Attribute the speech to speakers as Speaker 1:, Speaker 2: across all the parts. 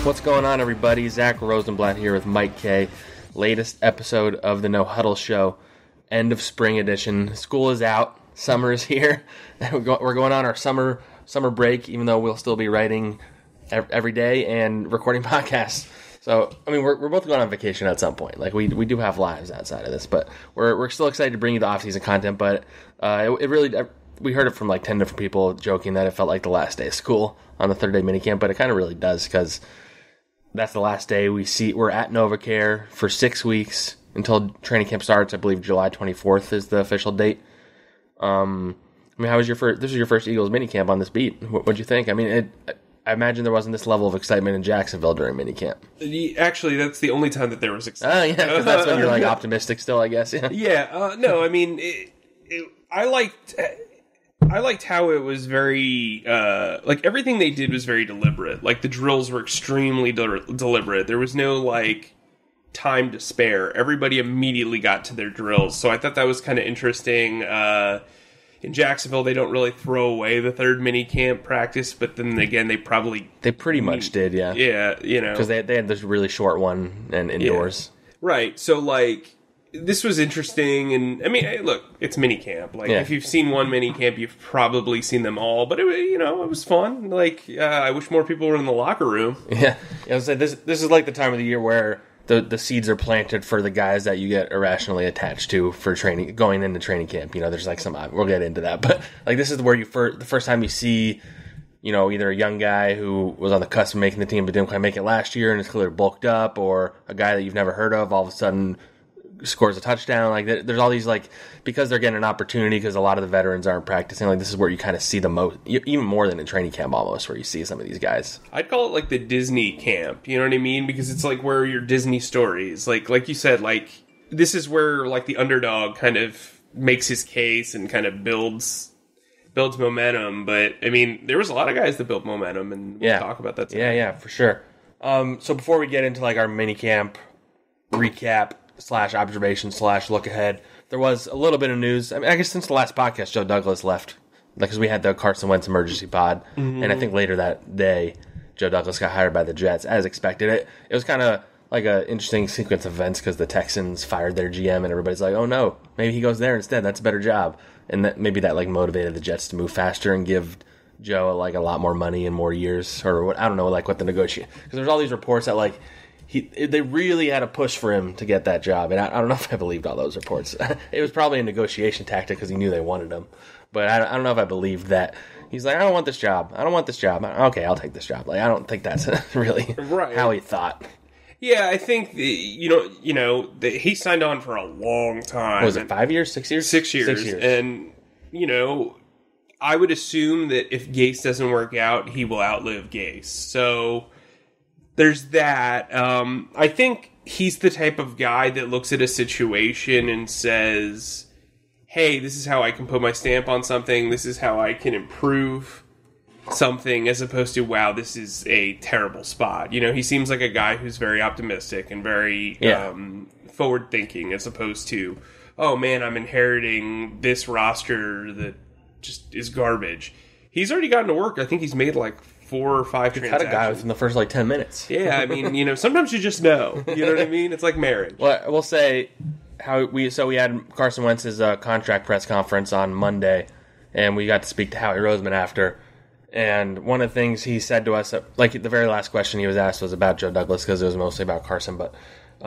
Speaker 1: What's going on, everybody? Zack Rosenblatt here with Mike Kaye. Latest episode of the No-Huddle Show. End of spring edition. School is out. Summer is here. We're going on our summer break, even though we'll still be writing every day and recording podcasts. So, I mean, we're both going on vacation at some point. Like, we do have lives outside of this, but we're still excited to bring you the off-season content. But it really, we heard it from like 10 different people joking that it felt like the last day of school on the third day minicamp, but it kind of really does, because that's the last day we're at NovaCare for 6 weeks until training camp starts. I believe July 24th is the official date. I mean, how was this is your first Eagles minicamp on this beat. What'd you think? I mean, I imagine there wasn't this level of excitement in Jacksonville during minicamp.
Speaker 2: Actually, that's the only time that there was excitement.
Speaker 1: Oh, yeah, because that's when you're like optimistic still, I guess.
Speaker 2: Yeah. No, I mean, I liked how it was very, like, everything they did was very deliberate. Like, the drills were extremely deliberate. There was no, like, time to spare. Everybody immediately got to their drills. So I thought that was kind of interesting. In Jacksonville, they don't really throw away the third mini camp practice, but then again, they pretty much
Speaker 1: did, yeah.
Speaker 2: Yeah, you know.
Speaker 1: Because they had this really short one and indoors.
Speaker 2: Yeah. Right. So, like, this was interesting, and I mean, look, it's minicamp. Like, if you've seen one minicamp, you've probably seen them all. But it was fun. Like, I wish more people were in the locker room. Yeah,
Speaker 1: I was saying this is like the time of the year where the seeds are planted for the guys that you get irrationally attached to for training, going into training camp. You know, there's like we'll get into that, but like this is where the first time you see, you know, either a young guy who was on the cusp of making the team but didn't quite make it last year and is clearly bulked up, or a guy that you've never heard of all of a sudden scores a touchdown. Like, there's all these, like, because they're getting an opportunity because a lot of the veterans aren't practicing, like, this is where you kind of see the most, even more than in training camp almost, where you see some of these guys.
Speaker 2: I'd call it like the Disney camp, you know what I mean? Because it's like where your Disney stories, like you said, like, this is where, like, the underdog kind of makes his case and kind of builds momentum. But I mean, there was a lot of guys that built momentum, and we'll talk about that today.
Speaker 1: Yeah, for sure. So before we get into, like, our mini camp recap / observation / look ahead, there was a little bit of news. I mean, I guess since the last podcast, Joe Douglas left, because we had the Carson Wentz emergency pod, and I think later that day, Joe Douglas got hired by the Jets, as expected. It was kind of like an interesting sequence of events, because the Texans fired their GM, and everybody's like, oh no, maybe he goes there instead, that's a better job. And maybe that like motivated the Jets to move faster and give Joe like a lot more money and more years, or what, I don't know, like what the negotiation, because there's all these reports that like they really had a push for him to get that job, and I don't know if I believed all those reports. It was probably a negotiation tactic because he knew they wanted him, but I don't know if I believed that. He's like, I don't want this job. Okay, I'll take this job. Like, I don't think that's really how he thought.
Speaker 2: Yeah, I think he signed on for a long time.
Speaker 1: What was it, 5 years, 6 years?
Speaker 2: 6 years.
Speaker 1: 6 years.
Speaker 2: And I would assume that if Gase doesn't work out, he will outlive Gase. So there's that. I think he's the type of guy that looks at a situation and says, hey, this is how I can put my stamp on something. This is how I can improve something, as opposed to, wow, this is a terrible spot. You know, he seems like a guy who's very optimistic and very forward-thinking, as opposed to, oh, man, I'm inheriting this roster that just is garbage. He's already gotten to work. I think he's made like 4 or 5 transactions.
Speaker 1: Cut a guy within the first like 10 minutes.
Speaker 2: Yeah, I mean, sometimes you just know. You know what I mean? It's like marriage.
Speaker 1: Well, we'll say we had Carson Wentz's contract press conference on Monday, and we got to speak to Howie Roseman after. And one of the things he said to us, like the very last question he was asked was about Joe Douglas, because it was mostly about Carson, but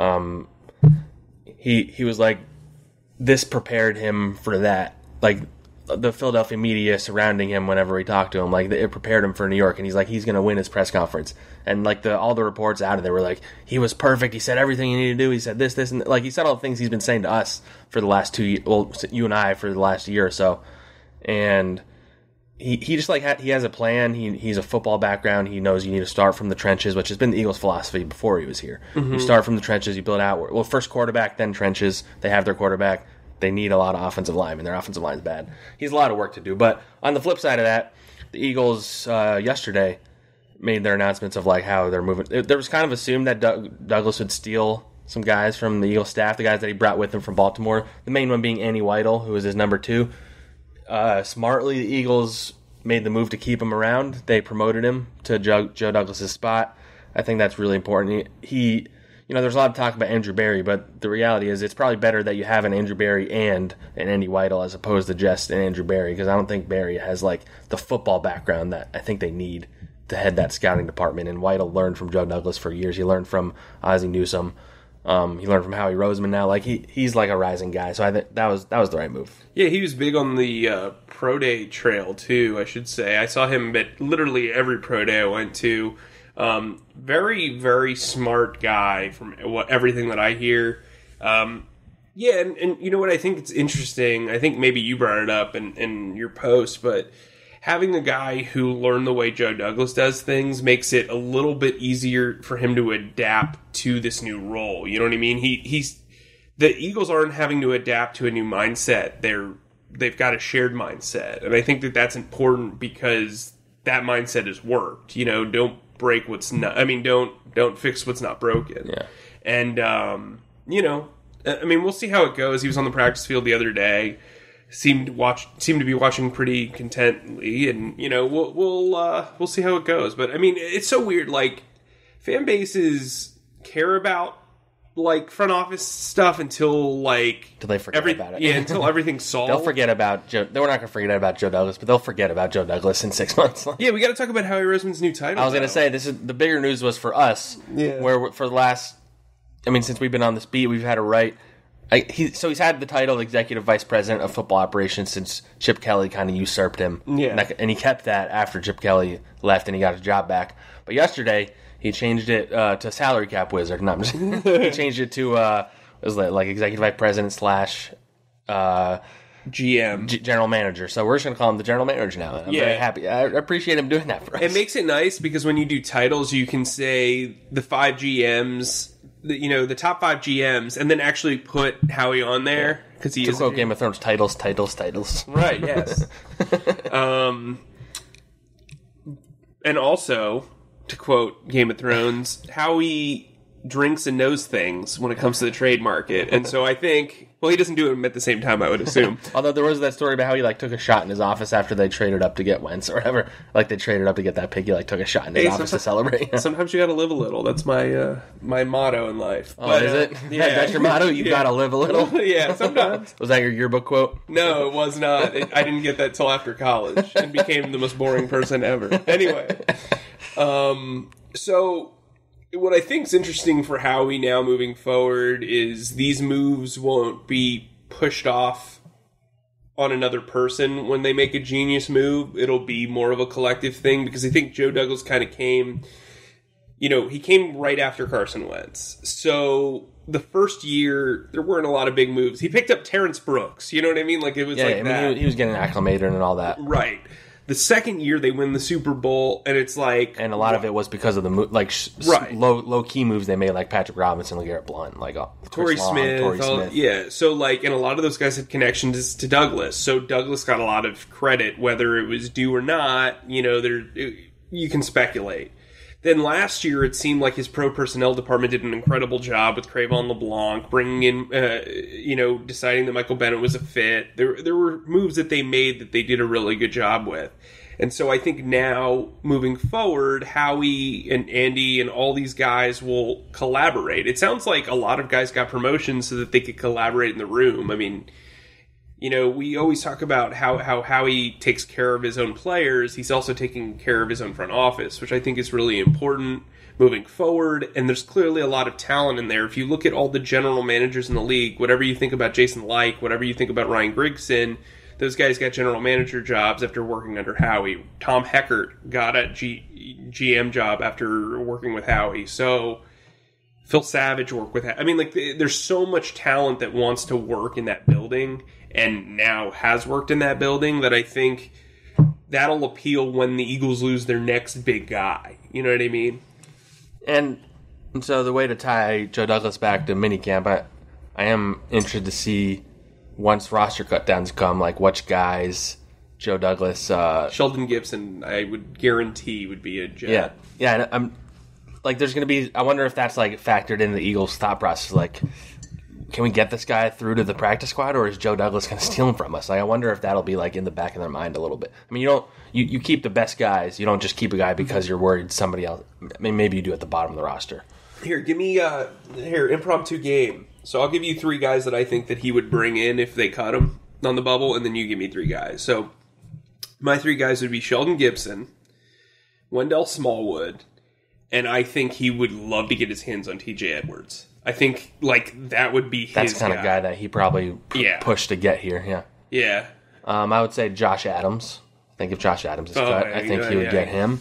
Speaker 1: he was like, this prepared him for that. Like, the Philadelphia media surrounding him whenever we talked to him, like, it prepared him for New York, and he's like, he's going to win his press conference. And like all the reports out of there were like, he was perfect, he said everything he needed to do, he said this, and like, he said all the things he's been saying to us for the last 2 years, well, you and I for the last year or so. And he just like he has a plan. He's a football background. He knows you need to start from the trenches, which has been the Eagles' philosophy before he was here. Mm-hmm. You start from the trenches, you build out. Well, first quarterback, then trenches. They have their quarterback. They need a lot of offensive linemen. Their offensive line's bad. He's a lot of work to do. But on the flip side of that, the Eagles yesterday made their announcements of like how they're moving. There was kind of assumed that Douglas would steal some guys from the Eagles staff, the guys that he brought with him from Baltimore. The main one being Andy Weidel, who was his number 2. Smartly, the Eagles made the move to keep him around. They promoted him to Joe Douglas's spot. I think that's really important. He there's a lot of talk about Andrew Berry, but the reality is it's probably better that you have an Andrew Berry and an Andy Weidel as opposed to just an Andrew Berry, because I don't think Berry has like the football background that I think they need to head that scouting department. And Weidel learned from Joe Douglas for years. He learned from Ozzie Newsome. He learned from Howie Roseman. Now, like he's like a rising guy. So I think that was the right move.
Speaker 2: Yeah, he was big on the pro day trail too, I should say. I saw him at literally every pro day I went to. Very, very smart guy from everything that I hear. And you know what, I think it's interesting. I think maybe you brought it up in your post, but having a guy who learned the way Joe Douglas does things makes it a little bit easier for him to adapt to this new role. You know what I mean? The Eagles aren't having to adapt to a new mindset. They've got a shared mindset. And I think that that's important because that mindset has worked. Don't break what's not, don't fix what's not broken.
Speaker 1: Yeah.
Speaker 2: And, we'll see how it goes. He was on the practice field the other day. Seemed to be watching pretty contently, and we'll see how it goes. But it's so weird. Like, fan bases care about like front office stuff until they
Speaker 1: forget about it.
Speaker 2: Yeah, until everything's solved.
Speaker 1: They'll forget about Joe. They were not going to forget about Joe Douglas, but they'll forget about Joe Douglas in 6 months.
Speaker 2: Yeah, we got to talk about Howie Roseman's new title.
Speaker 1: I was going to say this is the bigger news was for us.
Speaker 2: Yeah.
Speaker 1: Where for the last, since we've been on this beat, we've had to write. He's had the title of Executive Vice President of Football Operations since Chip Kelly kind of usurped him.
Speaker 2: Yeah.
Speaker 1: And he kept that after Chip Kelly left and he got his job back. But yesterday, he changed it to Salary Cap Wizard. No, he changed it to, it was like Executive Vice President /
Speaker 2: GM.
Speaker 1: General Manager. So we're just going to call him the General Manager now. I'm very happy. I appreciate him doing that for us.
Speaker 2: It makes it nice because when you do titles, you can say the 5 GMs... the top 5 GMs, and then actually put Howie on there because he is
Speaker 1: quote Game of Thrones titles.
Speaker 2: Right. Yes. And also, to quote Game of Thrones, Howie drinks and knows things when it comes to the trade market, and so I think. Well, he doesn't do them at the same time, I would assume.
Speaker 1: Although there was that story about how he took a shot in his office after they traded up to get Wentz or whatever. Like they traded up to get that pick. He took a shot in his office to celebrate.
Speaker 2: Sometimes you got to live a little. That's my my motto in life.
Speaker 1: Oh, is it? Yeah, that's your motto. You got to live a little.
Speaker 2: Yeah, sometimes.
Speaker 1: Was that your yearbook quote?
Speaker 2: No, it was not. I didn't get that till after college and became the most boring person ever. Anyway, so. What I think is interesting for Howie now moving forward is these moves won't be pushed off on another person when they make a genius move. It'll be more of a collective thing because I think Joe Douglas kind of came, he came right after Carson Wentz. So the first year, there weren't a lot of big moves. He picked up Terrence Brooks. You know what I mean? Like it was that.
Speaker 1: He was getting acclimated and all that.
Speaker 2: Right. The second year they win the Super Bowl, and it's like...
Speaker 1: And a lot of it was because of the low-key moves they made, like Patrick Robinson, LeGarrette Blount,
Speaker 2: Torrey Smith. Yeah, so and a lot of those guys had connections to Douglas, so Douglas got a lot of credit, whether it was due or not, you can speculate. Then last year, it seemed like his pro personnel department did an incredible job with Crevon LeBlanc, bringing in, deciding that Michael Bennett was a fit. There were moves that they made that they did a really good job with. And so I think now, moving forward, Howie and Andy and all these guys will collaborate. It sounds like a lot of guys got promotions so that they could collaborate in the room. We always talk about how Howie takes care of his own players. He's also taking care of his own front office, which I think is really important moving forward. And there's clearly a lot of talent in there. If you look at all the general managers in the league, whatever you think about Jason Licht, whatever you think about Ryan Grigson, those guys got general manager jobs after working under Howie. Tom Heckert got a GM job after working with Howie. So Phil Savage worked with Howie. There's so much talent that wants to work in that building and now has worked in that building that I think that'll appeal when the Eagles lose their next big guy. You know what I mean?
Speaker 1: And so the way to tie Joe Douglas back to minicamp, I am interested to see once roster cutdowns come, which guys Joe Douglas...
Speaker 2: Sheldon Gibson, I would guarantee, would be a Jet.
Speaker 1: Yeah, and I'm... there's going to be... I wonder if that's, factored into the Eagles' thought process, can we get this guy through to the practice squad, or is Joe Douglas going to steal him from us? Like, I wonder if that'll be like in the back of their mind a little bit. I mean, you keep the best guys. You don't just keep a guy because you're worried somebody else. I mean, maybe you do at the bottom of the roster.
Speaker 2: Here, give me impromptu game. So I'll give you 3 guys that I think that he would bring in if they cut him on the bubble, and then you give me 3 guys. So my 3 guys would be Sheldon Gibson, Wendell Smallwood, and I think he would love to get his hands on TJ Edwards. I think like that would be his
Speaker 1: That's the kind of guy that he probably pushed to get here. Yeah.
Speaker 2: Yeah.
Speaker 1: I would say Josh Adams. I think if Josh Adams is cut, I think he would get him.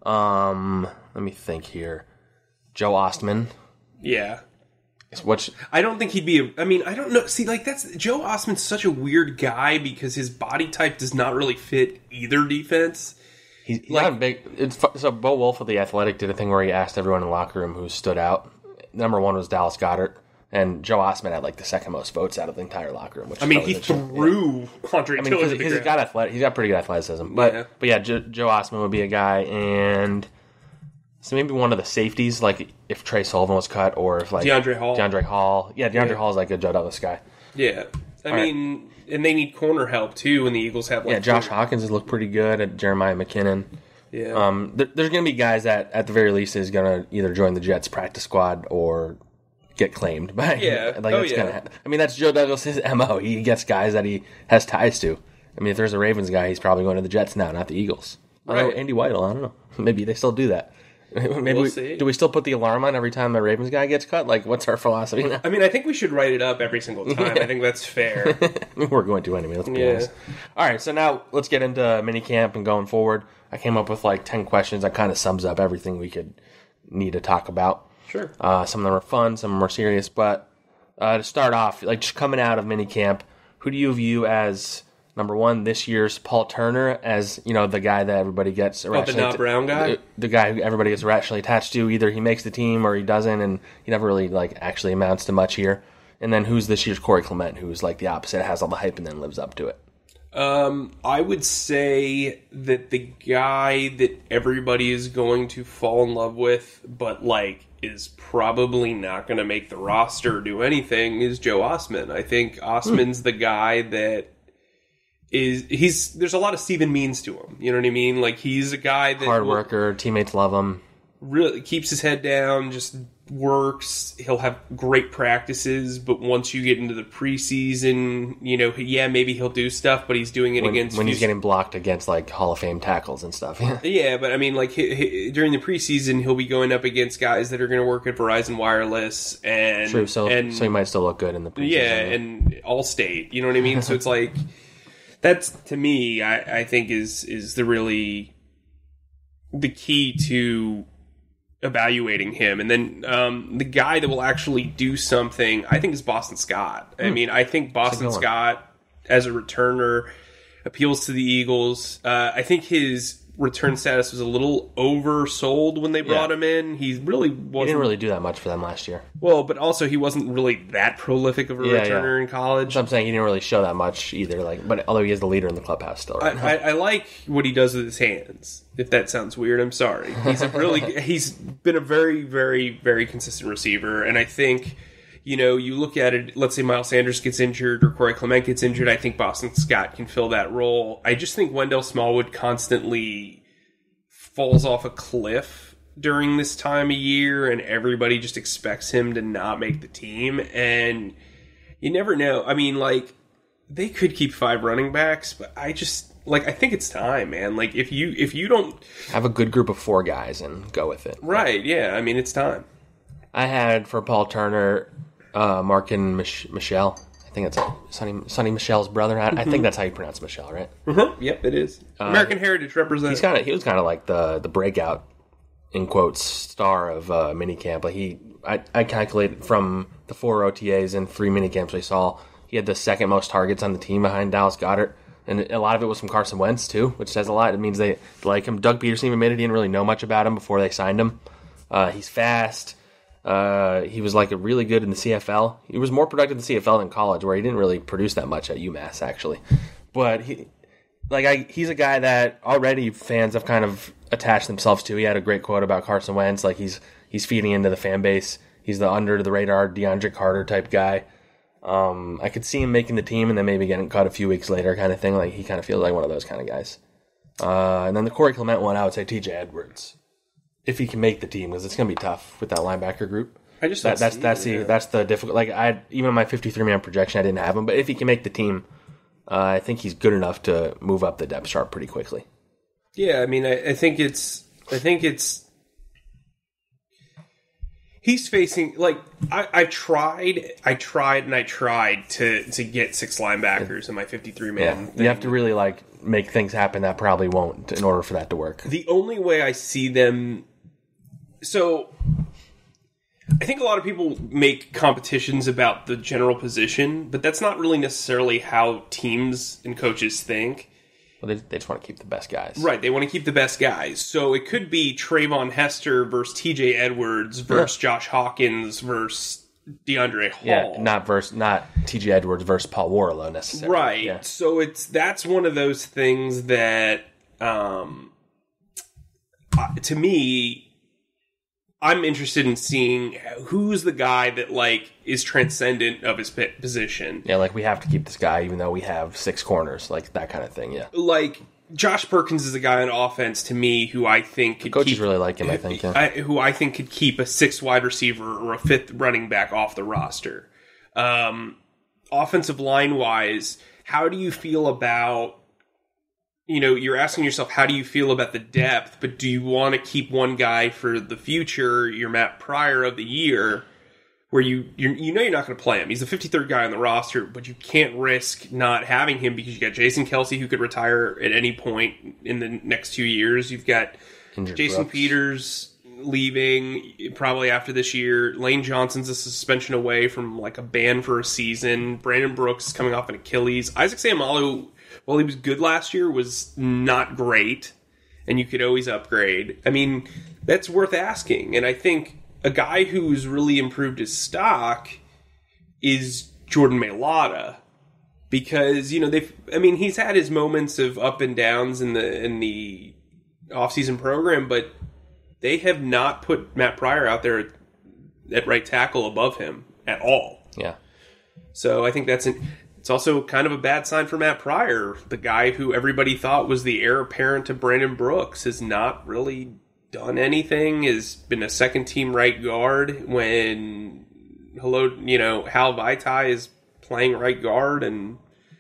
Speaker 1: Let me think here. Joe Ostman.
Speaker 2: Yeah.
Speaker 1: Which
Speaker 2: I don't think he'd be. I mean, I don't know. See, like that's Joe Ostman's such a weird guy because his body type does not really fit either defense.
Speaker 1: He's not big. So Bo Wolf of The Athletic did a thing where he asked everyone in the locker room who stood out. Number 1 was Dallas Goedert, and Joe Ostman had like the second most votes out of the entire locker room. Which
Speaker 2: he threw Andre Dillon.
Speaker 1: He's got pretty good athleticism. But Joe Ostman would be a guy, and so maybe one of the safeties, like if Trey Sullivan was cut, or if like
Speaker 2: DeAndre Hall.
Speaker 1: Yeah, DeAndre Hall is like a Joe Douglas guy.
Speaker 2: Yeah, I mean, and they need corner help too. And the Eagles have
Speaker 1: Josh Hawkins has looked pretty good at Jeremiah McKinnon.
Speaker 2: Yeah.
Speaker 1: There's going to be guys that, at the very least, is going to either join the Jets practice squad or get claimed. But gonna I mean, that's Joe Douglas' MO. He gets guys that he has ties to. I mean, if there's a Ravens guy, he's probably going to the Jets now, not the Eagles. Right. Andy Weidel, I don't know. Maybe they still do that. Maybe do we still put the alarm on every time a Ravens guy gets cut? Like, what's our philosophy now?
Speaker 2: I mean, I think we should write it up every single time. I think that's fair.
Speaker 1: We're going to anyway, let's be honest. All right, so now let's get into minicamp and going forward. I came up with like 10 questions that kind of sums up everything we could need to talk about.
Speaker 2: Sure.
Speaker 1: Some of them are fun, some of them are serious. But to start off, like just coming out of minicamp, who do you view as, number 1, this year's Paul Turner, as, you know, the guy that everybody gets
Speaker 2: irrationally... the not brown guy?
Speaker 1: The guy who everybody gets irrationally attached to. Either he makes the team or he doesn't, and he never really like actually amounts to much here. And then who's this year's Corey Clement, who's like the opposite, has all the hype and then lives up to it?
Speaker 2: I would say that the guy that everybody is going to fall in love with, but like is probably not going to make the roster or do anything, is Joe Ostman. I think Ostman's the guy that there's a lot of Steven Means to him. You know what I mean? Like he's a guy that
Speaker 1: hard worker, teammates love him.
Speaker 2: Really keeps his head down, just works. He'll have great practices, but once you get into the preseason, you know, maybe he'll do stuff, but he's doing it
Speaker 1: when he's getting blocked against like Hall of Fame tackles and stuff.
Speaker 2: Yeah, but I mean, like during the preseason, he'll be going up against guys that are going to work at Verizon Wireless and
Speaker 1: true. So he might still look good in the preseason.
Speaker 2: Yeah, and Allstate. You know what I mean? So it's like that's to me, I think is the key to evaluating him. And then the guy that will actually do something, I think, is Boston Scott. I mean, I think Boston Scott, as a returner, appeals to the Eagles. I think his return status was a little oversold when they brought him in. He really wasn't...
Speaker 1: He didn't really do that much for them last year.
Speaker 2: Well, but also he wasn't really that prolific of a returner in college.
Speaker 1: So I'm saying he didn't really show that much either. Like, but although he is the leader in the clubhouse still, right?
Speaker 2: I like what he does with his hands. If that sounds weird, I'm sorry. He's been a very, very, very consistent receiver, and I think, you know, you look at it, let's say Miles Sanders gets injured or Corey Clement gets injured, I think Boston Scott can fill that role. I just think Wendell Smallwood constantly falls off a cliff during this time of year, and everybody just expects him to not make the team, and you never know. I mean, like, they could keep 5 running backs, but I think it's time, man. Like, if you don't...
Speaker 1: Have a good group of 4 guys and go with it.
Speaker 2: Right, yeah. I mean, it's time.
Speaker 1: I had, for Paul Turner, Markin Michel. I think that's Sonny Michel's brother. I think that's how you pronounce Michel, right?
Speaker 2: Mm-hmm. Yep, it is. American Heritage representative.
Speaker 1: He was kind of like the breakout, in quotes, star of minicamp. Like I calculated from the 4 OTAs and 3 minicamps we saw, he had the second most targets on the team behind Dallas Goedert. And a lot of it was from Carson Wentz, too, which says a lot. It means they like him. Doug Peterson admitted he didn't really know much about him before they signed him. He's fast. He was like really good in the CFL. He was more productive in the CFL than college, where he didn't really produce that much at UMass, actually. But he's a guy that already fans have kind of attached themselves to. He had a great quote about Carson Wentz, like he's feeding into the fan base. He's the under the radar DeAndre Carter type guy. I could see him making the team and then maybe getting cut a few weeks later kind of thing. Like, he kind of feels like one of those kind of guys. And then the Corey Clement one, I would say TJ Edwards. If he can make the team, because it's going to be tough with that linebacker group. That's the difficult. Like, even in my 53-man projection, I didn't have him. But if he can make the team, I think he's good enough to move up the depth chart pretty quickly.
Speaker 2: Yeah, I mean, I think it's he's facing, like, I tried to get 6 linebackers in my 53-man.
Speaker 1: You have to really, like, make things happen that probably won't in order for that to work.
Speaker 2: The only way I see them... So, I think a lot of people make competitions about the general position, but that's not really necessarily how teams and coaches think.
Speaker 1: Well, they just want to keep the best guys.
Speaker 2: Right, they want to keep the best guys. So it could be Trayvon Hester versus TJ Edwards versus Josh Hawkins versus DeAndre Hall.
Speaker 1: Yeah, not TJ Edwards versus Paul Warlow necessarily.
Speaker 2: Right.
Speaker 1: Yeah.
Speaker 2: So that's one of those things that, to me, I'm interested in seeing who's the guy that, like, is transcendent of his position.
Speaker 1: Yeah, like, we have to keep this guy even though we have 6 corners, like that kind of thing. Yeah,
Speaker 2: like Josh Perkins is a guy on offense to me who I think could
Speaker 1: coaches really like him. I think
Speaker 2: who I think could keep a 6th wide receiver or a 5th running back off the roster. Offensive line wise, how do you feel about? You know, you're asking yourself, how do you feel about the depth, but do you want to keep one guy for the future, your Matt Pryor of the year, where you know you're not going to play him. He's the 53rd guy on the roster, but you can't risk not having him because you got Jason Kelce, who could retire at any point in the next 2 years. You've got Jason Peters leaving probably after this year. Lane Johnson's a suspension away from, like, a ban for a season. Brandon Brooks is coming off an Achilles. Isaac Seumalo, while he was good last year, was not great, and you could always upgrade. I mean, that's worth asking, and I think a guy who's really improved his stock is Jordan Mailata, because, you know, he's had his moments of up and downs in the offseason program, but they have not put Matt Pryor out there at right tackle above him at all.
Speaker 1: Yeah.
Speaker 2: So I think it's also kind of a bad sign for Matt Pryor. The guy who everybody thought was the heir apparent to Brandon Brooks has not really done anything, has been a second-team right guard when, Hal Vaitai is playing right guard, and,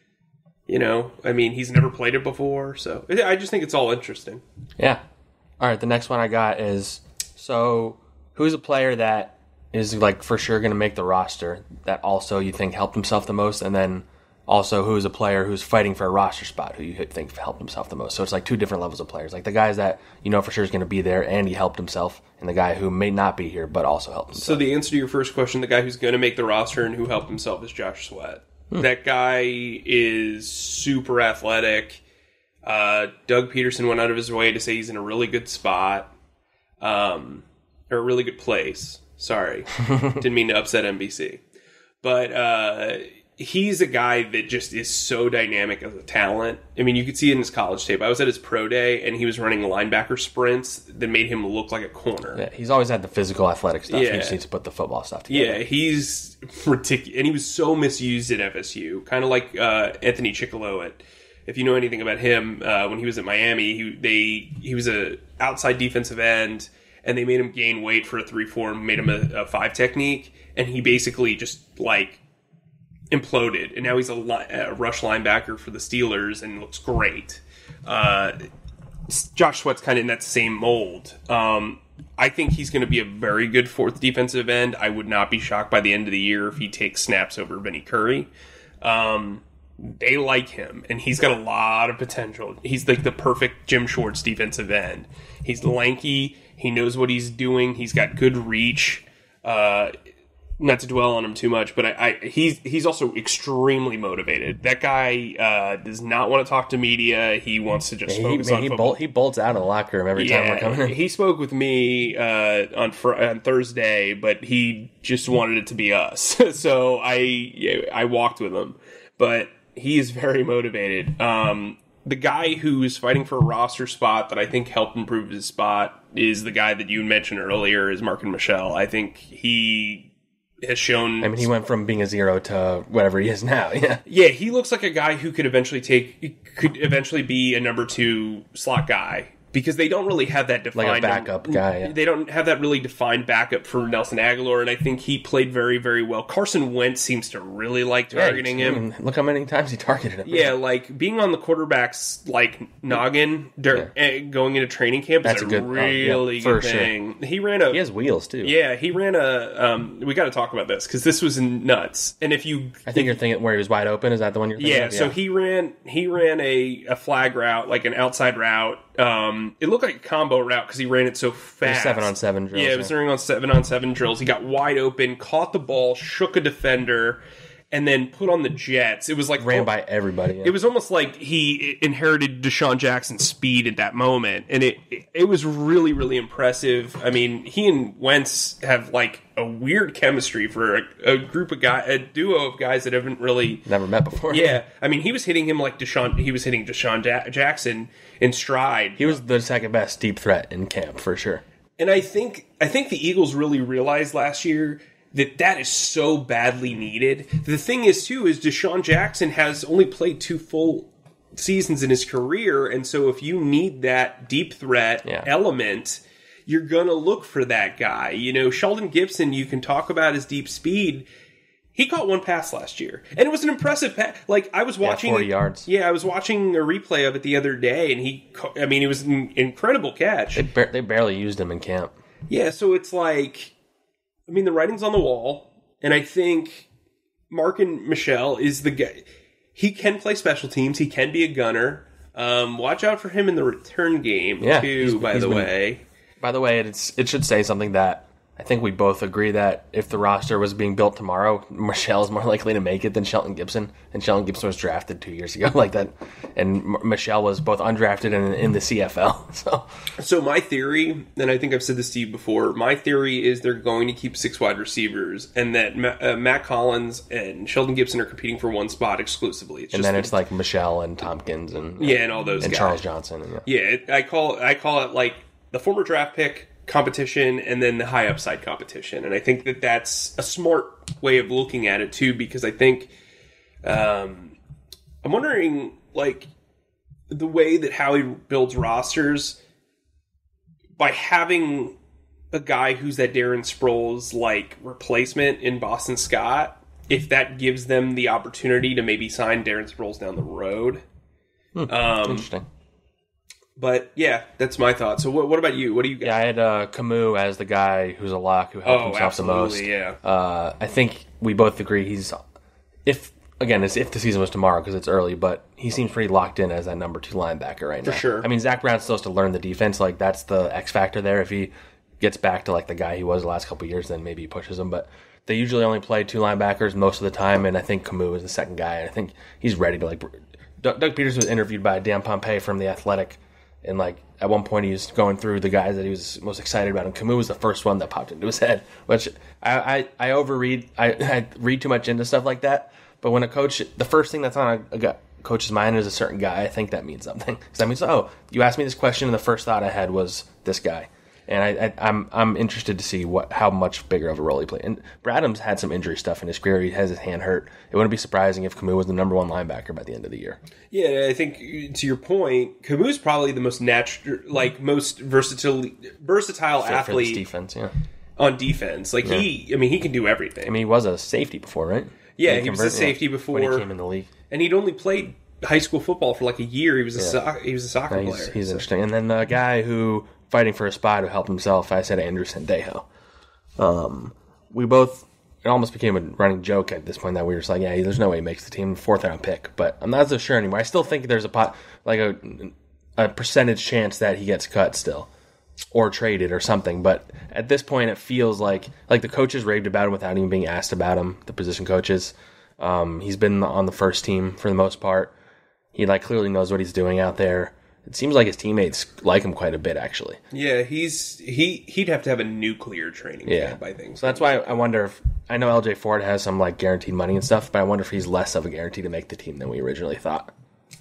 Speaker 2: he's never played it before, so I just think it's all interesting.
Speaker 1: Yeah. All right, the next one I got is, so who's a player that is, like, for sure going to make the roster that also you think helped himself the most, and then also who's a player who's fighting for a roster spot who you think helped himself the most. So it's like 2 different levels of players. Like the guys that you know for sure is going to be there and he helped himself, and the guy who may not be here but also helped himself.
Speaker 2: So the answer to your first question, the guy who's going to make the roster and who helped himself, is Josh Sweat. That guy is super athletic. Doug Peterson went out of his way to say he's in a really good spot, or a really good place. Sorry. Didn't mean to upset NBC. But he's a guy that just is so dynamic as a talent. I mean, you could see it in his college tape. I was at his pro day, and he was running linebacker sprints that made him look like a corner.
Speaker 1: Yeah, he's always had the physical, athletic stuff. Yeah. He just needs to put the football stuff together.
Speaker 2: Yeah, he's ridiculous. And he was so misused at FSU. Kind of like Anthony Chickillo. If you know anything about him, when he was at Miami, he was a outside defensive end, and they made him gain weight for a 3-4 and made him a 5 technique, and he basically just, like, imploded, and now he's a rush linebacker for the Steelers and looks great. Josh Sweat's kind of in that same mold. I think he's going to be a very good 4th defensive end. I would not be shocked by the end of the year if he takes snaps over Vinny Curry. They like him, and he's got a lot of potential. He's like the perfect Jim Schwartz defensive end. He's lanky. He knows what he's doing. He's got good reach. Not to dwell on him too much, but he's also extremely motivated. That guy does not want to talk to media. He wants to just focus on football.
Speaker 1: He bolts out of the locker room every time we're coming in.
Speaker 2: He spoke with me on Thursday, but he just wanted it to be us. So I walked with him. But he is very motivated. The guy who is fighting for a roster spot that I think helped improve his spot is the guy that you mentioned earlier, is Markin Michel. I think he has shown.
Speaker 1: I mean, he went from being a 0 to whatever he is now. Yeah,
Speaker 2: yeah, he looks like a guy who could eventually be a number 2 slot guy. Because they don't really have that defined...
Speaker 1: Like a backup guy, yeah.
Speaker 2: They don't have that really defined backup for Nelson Aguilar, and I think he played very, very well. Carson Wentz seems to really like targeting him.
Speaker 1: Look how many times he targeted him.
Speaker 2: Yeah, like, being on the quarterback's, like, noggin going into training camp is a really good thing. Sure.
Speaker 1: He has wheels, too.
Speaker 2: Yeah, he ran we got to talk about this, because this was nuts. And if you...
Speaker 1: I think you're thinking where he was wide open. Is that the one you're thinking of?
Speaker 2: So he ran a flag route, like an outside route. It looked like a combo route because he ran it so fast.
Speaker 1: 7-on-7 drills.
Speaker 2: Yeah, it was running on 7-on-7 drills. He got wide open, caught the ball, shook a defender, and then put on the jets. It was like
Speaker 1: ran by everybody. Yeah.
Speaker 2: It was almost like he inherited Deshaun Jackson's speed at that moment, and it was really, really impressive. I mean, he and Wentz have like a weird chemistry for a duo of guys that haven't really
Speaker 1: never met before.
Speaker 2: Yeah, I mean, he was hitting him like he was hitting Deshaun Jackson in stride.
Speaker 1: He was the second best deep threat in camp for sure.
Speaker 2: And I think the Eagles really realized last year that is so badly needed. The thing is, too, is Deshaun Jackson has only played 2 full seasons in his career, and so if you need that deep threat element, you're going to look for that guy. You know, Sheldon Gibson, you can talk about his deep speed. He caught 1 pass last year, and it was an impressive pass. Like, I was watching...
Speaker 1: 40 yards.
Speaker 2: Yeah, I was watching a replay of it the other day, and it was an incredible catch.
Speaker 1: They barely used him in camp.
Speaker 2: Yeah, so it's like... I mean, the writing's on the wall, and I think Marken Michel is the guy. He can play special teams. He can be a gunner. Watch out for him in the return game, too, by the way.
Speaker 1: By the way, it should say something that I think we both agree that if the roster was being built tomorrow, Michelle is more likely to make it than Shelton Gibson. And Shelton Gibson was drafted 2 years ago like that. And Michelle was both undrafted and in the CFL.
Speaker 2: So my theory, and I think I've said this to you before, my theory is they're going to keep 6 wide receivers and that Matt Collins and Sheldon Gibson are competing for 1 spot exclusively.
Speaker 1: It's like Michelle and Tompkins and
Speaker 2: all those
Speaker 1: and
Speaker 2: guys.
Speaker 1: Charles Johnson.
Speaker 2: I call it like the former draft pick competition and then the high upside competition, and I think that's a smart way of looking at it too, because I think I'm wondering like the way that Howie builds rosters by having a guy who's that Darren Sproles like replacement in Boston Scott, if that gives them the opportunity to maybe sign Darren Sproles down the road.
Speaker 1: Interesting.
Speaker 2: But, yeah, that's my thought. So what about you? What do you got?
Speaker 1: Yeah, I had Camus as the guy who's a lock, who helped himself the most.
Speaker 2: Yeah.
Speaker 1: I think we both agree if the season was tomorrow because it's early, but he seems pretty locked in as that number 2 linebacker right now.
Speaker 2: For sure.
Speaker 1: I mean, Zach Brown's supposed to learn the defense. Like, that's the X factor there. If he gets back to, like, the guy he was the last couple of years, then maybe he pushes him. But they usually only play 2 linebackers most of the time, and I think Camus is the second guy. And I think he's ready to, like... Doug Peters was interviewed by Dan Pompei from The Athletic. And, like, at one point he was going through the guys that he was most excited about, and Camus was the first one that popped into his head, which I overread. I read too much into stuff like that. But when a coach, the first thing that's on a coach's mind is a certain guy, I think that means something. Because that means, you asked me this question, and the first thought I had was this guy. And I'm interested to see how much bigger of a role he played. And Bradham's had some injury stuff in his career. He has his hand hurt. It wouldn't be surprising if Camus was the number 1 linebacker by the end of the year.
Speaker 2: Yeah, I think to your point, Camus is probably the most most versatile athlete
Speaker 1: for this defense. Yeah,
Speaker 2: on defense. Like he can do everything.
Speaker 1: I mean, he was a safety before, right?
Speaker 2: Yeah, he was a safety before
Speaker 1: when he came in the league,
Speaker 2: and he'd only played high school football for like a year. He was a soccer player.
Speaker 1: He's interesting. And then the guy who fighting for a spot who helped himself, I said Andrew Sendejo. We both, it almost became a running joke at this point that we were just like, there's no way he makes the team, 4th round pick. But I'm not so sure anymore. I still think there's a percentage chance that he gets cut still, or traded or something. But at this point, it feels like the coaches raved about him without even being asked about him. The position coaches. He's been on the first team for the most part. He clearly knows what he's doing out there. It seems like his teammates like him quite a bit, actually.
Speaker 2: Yeah, he'd have to have a nuclear training camp, I think.
Speaker 1: So that's why I wonder if... I know LJ Ford has some guaranteed money and stuff, but I wonder if he's less of a guarantee to make the team than we originally thought.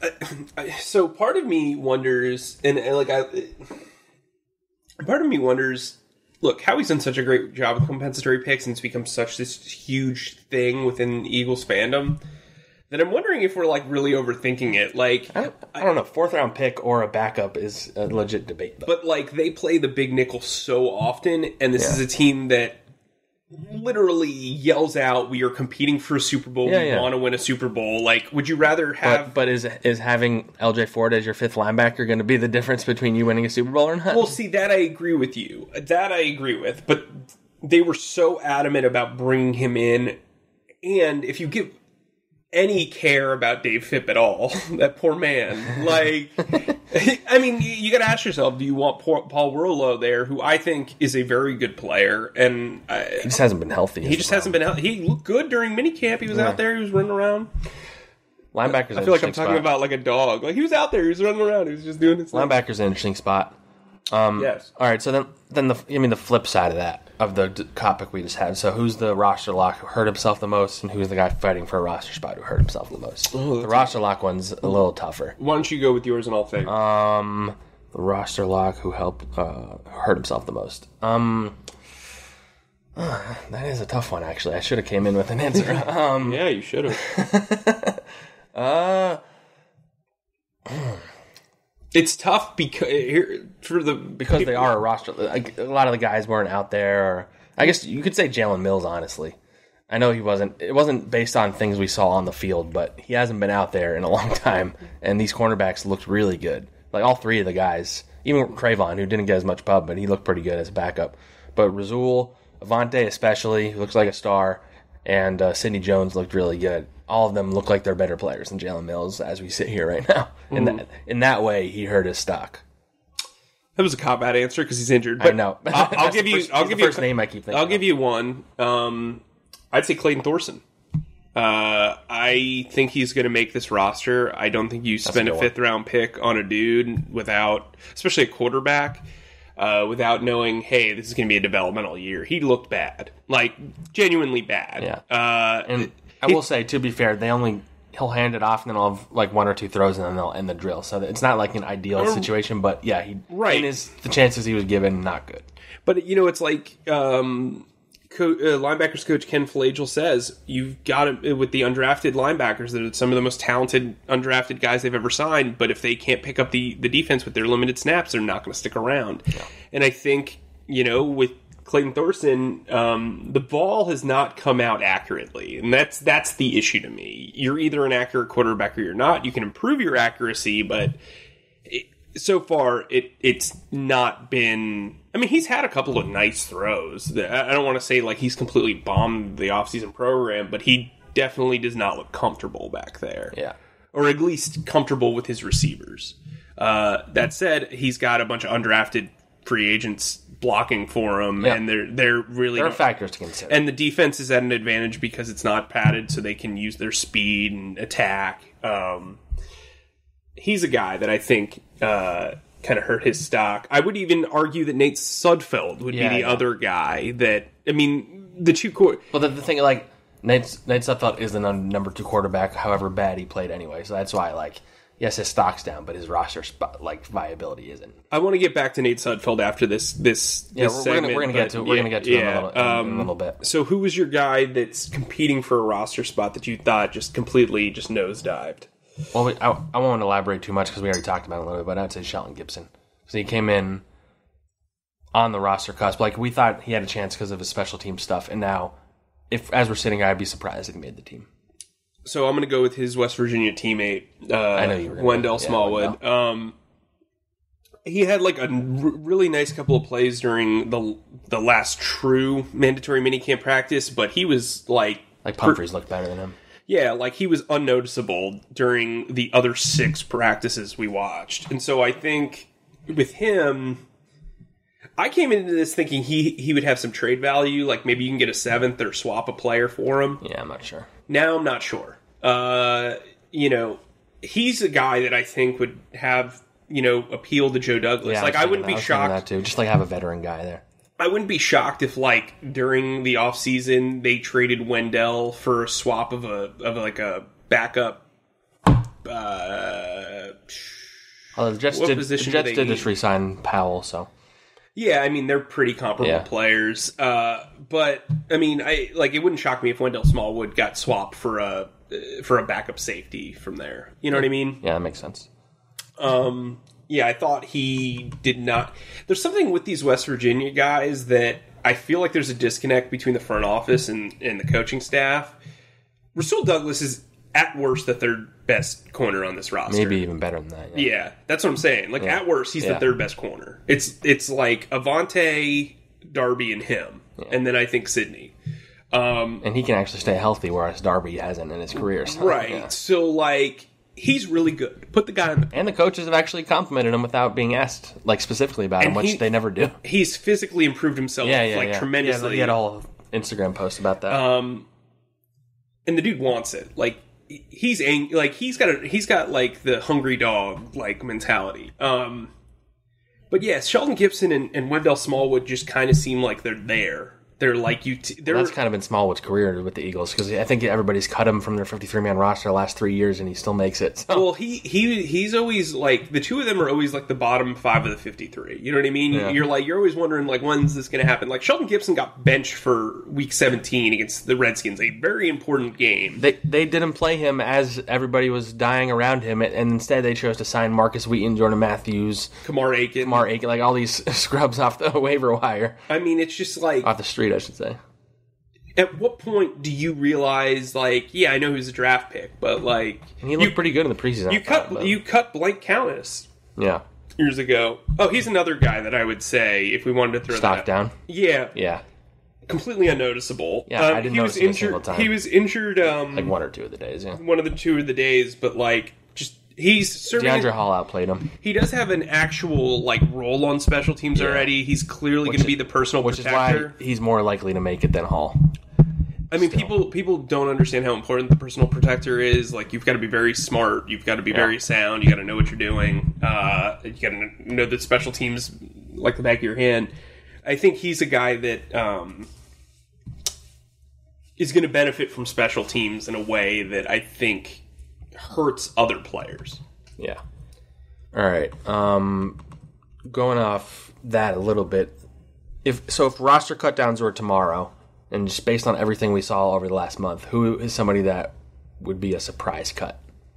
Speaker 2: So part of me wonders, part of me wonders look, Howie's done such a great job with compensatory picks, and it's become such this huge thing within Eagles fandom that I'm wondering if we're like really overthinking it. Like,
Speaker 1: I don't know. 4th round pick or a backup is a legit debate, though.
Speaker 2: But like, they play the big nickel so often, and this is a team that literally yells out, "We are competing for a Super Bowl. We want to win a Super Bowl." Like, would you rather have?
Speaker 1: But is having LJ Ford as your 5th linebacker going to be the difference between you winning a Super Bowl or not?
Speaker 2: Well, see, that I agree with you. That I agree with. But they were so adamant about bringing him in, and if you give any care about Dave Phipp at all, that poor man, like, I mean, you got to ask yourself: do you want Paul Rolo there, who I think is a very good player, and
Speaker 1: he just hasn't been healthy.
Speaker 2: He just hasn't been healthy. He looked good during minicamp. He was out there. He was running around.
Speaker 1: Linebackers.
Speaker 2: I feel like I'm talking about like a dog. Like, he was out there. He was running around. He was just doing his thing.
Speaker 1: Linebacker's an interesting spot.
Speaker 2: Yes.
Speaker 1: All right. So then the flip side of that, of the topic we just had. So who's the roster lock who hurt himself the most, and who's the guy fighting for a roster spot who hurt himself the most? The roster lock one's a little tougher.
Speaker 2: Why don't you go with yours and I'll think?
Speaker 1: The roster lock who hurt himself the most. That is a tough one, actually. I should have came in with an answer.
Speaker 2: Yeah, you should have. It's tough because
Speaker 1: they are a roster. Like, a lot of the guys weren't out there. Or I guess you could say Jalen Mills. Honestly, I know he wasn't. It wasn't based on things we saw on the field, but he hasn't been out there in a long time. And these cornerbacks looked really good. Like, all 3 of the guys, even Trayvon, who didn't get as much pub, but he looked pretty good as a backup. But Rasul, Avonte especially, who looks like a star, and Sidney Jones looked really good. All of them look like they're better players than Jalen Mills as we sit here right now. In that way, he hurt his stock.
Speaker 2: That was a cop-out answer because he's injured. But
Speaker 1: I know.
Speaker 2: I'll give you. I'll give you
Speaker 1: first name I keep thinking.
Speaker 2: I'll give you one. I'd say Clayton Thorson. I think he's going to make this roster. I don't think you spend a 5th round pick on a dude without, especially a quarterback, without knowing, hey, this is going to be a developmental year. He looked bad, like genuinely bad.
Speaker 1: Yeah. And I will say, to be fair, he'll hand it off and then he'll have like 1 or 2 throws and then they'll end the drill. So it's not like an ideal situation, but yeah, the chances he was given, not good.
Speaker 2: But it's like linebackers coach Ken Flagel says, you've got it with the undrafted linebackers. They're some of the most talented undrafted guys they've ever signed, but if they can't pick up the defense with their limited snaps, they're not going to stick around. Yeah. And I think, with Clayton Thorson, the ball has not come out accurately, and that's the issue to me. You're either an accurate quarterback or you're not. You can improve your accuracy, but so far it's not been. I mean, he's had a couple of nice throws. I don't want to say like he's completely bombed the offseason program, but he definitely does not look comfortable back there.
Speaker 1: Yeah,
Speaker 2: or at least comfortable with his receivers. That said, he's got a bunch of undrafted free agents blocking for him, and they're really...
Speaker 1: There are factors to consider.
Speaker 2: And the defense is at an advantage because it's not padded, so they can use their speed and attack. He's a guy that I think kind of hurt his stock. I would even argue that Nate Sudfeld would be the other guy that... I mean, the two...
Speaker 1: Well, the thing, like, Nate Sudfeld is the number 2 quarterback, however bad he played anyway, so that's why, like... Yes, his stock's down, but his roster viability isn't.
Speaker 2: I want to get back to Nate Sudfeld after this segment.
Speaker 1: We're gonna get to him in a little bit.
Speaker 2: So, who was your guy that's competing for a roster spot that you thought just completely nosedived?
Speaker 1: Well, I won't elaborate too much because we already talked about it a little bit, but I'd say Shelton Gibson because he came in on the roster cusp. Like, we thought he had a chance because of his special team stuff, and now, as we're sitting here, I'd be surprised if he made the team.
Speaker 2: So I'm going to go with his West Virginia teammate,
Speaker 1: I know you were
Speaker 2: Wendell Smallwood.
Speaker 1: Wendell.
Speaker 2: He had like a really nice couple of plays during the last true mandatory minicamp practice, but he was like
Speaker 1: Pumphrey's looked better than him.
Speaker 2: Yeah, like he was unnoticeable during the other 6 practices we watched. And so I think with him, I came into this thinking he would have some trade value, like maybe you can get a 7th or swap a player for him.
Speaker 1: Yeah, I'm not sure.
Speaker 2: Now I'm not sure. He's a guy that I think would have, appeal to Joe Douglas.
Speaker 1: Yeah,
Speaker 2: like, I wouldn't be shocked.
Speaker 1: That too. Just like have a veteran guy there.
Speaker 2: I wouldn't be shocked if, like, during the offseason they traded Wendell for a swap of a backup.
Speaker 1: The Jets did just re-sign Powell, so.
Speaker 2: Yeah, I mean, they're pretty comparable players. But, I mean, it wouldn't shock me if Wendell Smallwood got swapped for a backup safety from there. You know what I mean?
Speaker 1: Yeah, that makes sense.
Speaker 2: Yeah, I thought he did not... There's something with these West Virginia guys that I feel like there's a disconnect between the front office and the coaching staff. Rasul Douglas is, at worst, the third best corner on this roster.
Speaker 1: Maybe even better than that.
Speaker 2: Yeah, that's what I'm saying. Like, at worst, he's the third best corner. It's like Avonte, Darby, and him. Yeah. And then I think Sidney.
Speaker 1: And he can actually stay healthy, whereas Darby hasn't in his career. So,
Speaker 2: right.
Speaker 1: Yeah.
Speaker 2: So, like, he's really good. Put the guy on the...
Speaker 1: And the coaches have actually complimented him without being asked, like, specifically about him, which they never do.
Speaker 2: He's physically improved himself, tremendously.
Speaker 1: Yeah, he had a whole Instagram post about that.
Speaker 2: And the dude wants it. Like, he's got like the hungry dog like mentality. But yeah, Sheldon Gibson and Wendell Smallwood just kind of seem like they're there. They're like that's
Speaker 1: kind of been Smallwood's career with the Eagles, because I think everybody's cut him from their 53-man roster the last 3 years, and he still makes it. So.
Speaker 2: Well, he's always like, the two of them are always like the bottom 5 of the 53. You know what I mean? Yeah. You're always wondering, like, when's this going to happen? Like, Sheldon Gibson got benched for Week 17 against the Redskins, a very important game.
Speaker 1: They didn't play him as everybody was dying around him, and instead they chose to sign Marcus Wheaton, Jordan Matthews,
Speaker 2: Kamar Aiken,
Speaker 1: like all these scrubs off the waiver wire.
Speaker 2: I mean, it's just like
Speaker 1: off the street, I should say.
Speaker 2: At what point do you realize, like, yeah, I know he's a draft pick, but like,
Speaker 1: and he looked pretty good in the preseason.
Speaker 2: You cut Blake Countess, years ago. Oh, he's another guy that I would say if we wanted to throw
Speaker 1: stock down.
Speaker 2: Yeah, completely unnoticeable.
Speaker 1: Yeah, I didn't notice him a single time.
Speaker 2: He was injured,
Speaker 1: like 1 or 2 of the days. Yeah,
Speaker 2: one of the 2 of the days, but like, just he's serving.
Speaker 1: DeAndre Hall outplayed him.
Speaker 2: He does have an actual like role on special teams already. He's clearly going to be the personal protector.
Speaker 1: Which is why he's more likely to make it than Hall.
Speaker 2: I mean, people don't understand how important the personal protector is. Like, you've got to be very smart. You've got to be very sound. You got to know what you're doing. You got to know that special teams like the back of your hand. I think he's a guy that is going to benefit from special teams in a way that I think hurts other players.
Speaker 1: Yeah. All right. Going off that a little bit. If roster cutdowns were tomorrow, and just based on everything we saw over the last month, who is somebody that would be a surprise cut?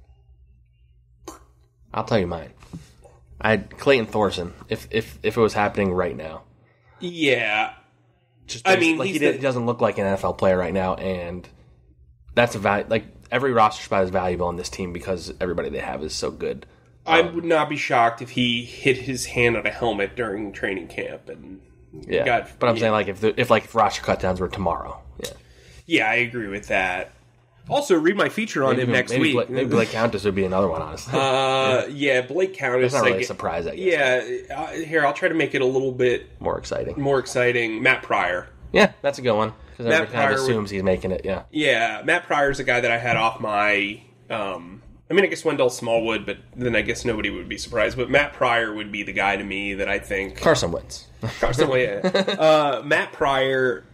Speaker 1: I'll tell you mine. I had Clayton Thorson, if it was happening right now.
Speaker 2: Yeah.
Speaker 1: Just he doesn't look like an NFL player right now, and that's every roster spot is valuable on this team because everybody they have is so good.
Speaker 2: I would not be shocked if he hit his hand on a helmet during training camp and...
Speaker 1: Yeah, but I'm saying, like, if roster cutdowns were tomorrow.
Speaker 2: Yeah, I agree with that. Also, read my feature on him next week.
Speaker 1: Maybe Blake Countess would be another one, honestly.
Speaker 2: Blake Countess.
Speaker 1: That's not really a surprise, I guess.
Speaker 2: Yeah, here, I'll try to make it a little bit...
Speaker 1: More exciting.
Speaker 2: Matt Pryor.
Speaker 1: Yeah, that's a good one. Because everybody kind of assumes he's making it, yeah.
Speaker 2: Yeah, Matt Pryor's a guy that I had off my... I guess Wendell Smallwood, but then I guess nobody would be surprised. But Matt Pryor would be the guy to me that I think...
Speaker 1: Carson Wentz.
Speaker 2: Matt Pryor,